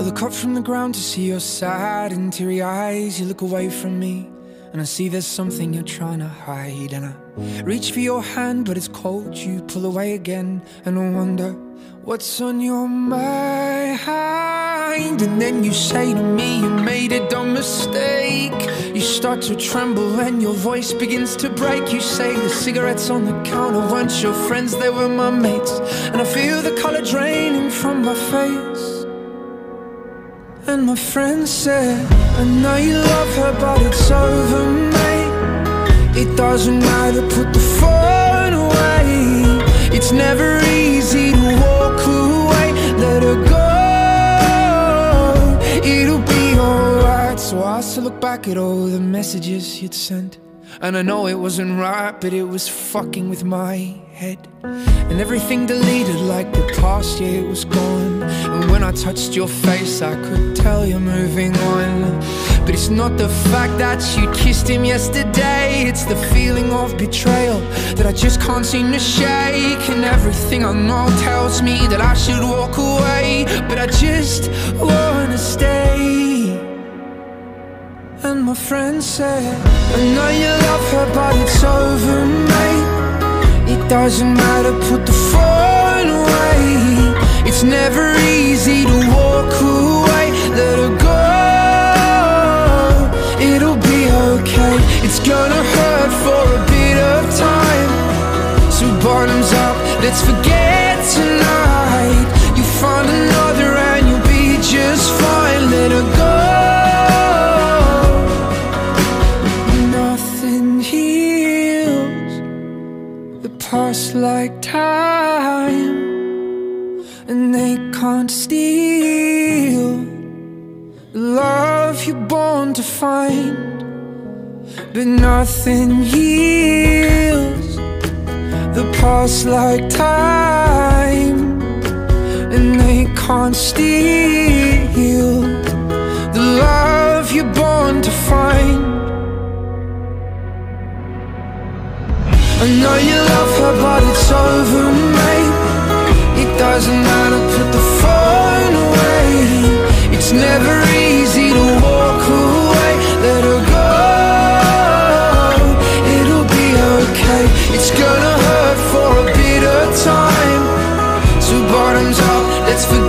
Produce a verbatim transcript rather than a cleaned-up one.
look up from the ground to see your sad and teary eyes. You look away from me and I see there's something you're trying to hide. And I reach for your hand but it's cold. You pull away again and I wonder what's on your mind. And then you say to me you made a dumb mistake. You start to tremble and your voice begins to break. You say the cigarettes on the counter weren't your friends, they were my mates. And I feel the color draining from my face. And my friend said, I know you love her but it's over, mate. It doesn't matter, put the phone away. It's never easy to walk away. Let her go, it'll be alright. So I still look back at all the messages you'd sent, and I know it wasn't right, but it was fucking with my head. And everything deleted like the past, yeah, it was gone. And when I touched your face, I could tell you're moving on. But it's not the fact that you kissed him yesterday, it's the feeling of betrayal that I just can't seem to shake. And everything I know tells me that I should walk away, but I just wanna stay. And my friend said, I know you love her but it's over, mate. It doesn't matter, put the phone away. It's never easy to walk away. Let her go, it'll be okay. It's gonna hurt for a bit of time. So bottoms up, let's forget tonight. You find another and you'll be just fine. Let her go. Past like time, and they can't steal the love you're born to find. But nothing heals the past like time, and they can't steal the love you're born to find. I know you love her but it's over, mate. It doesn't matter, put the phone away. It's never easy to walk away. Let her go, it'll be okay. It's gonna hurt for a bit of time. So bottoms up, let's forget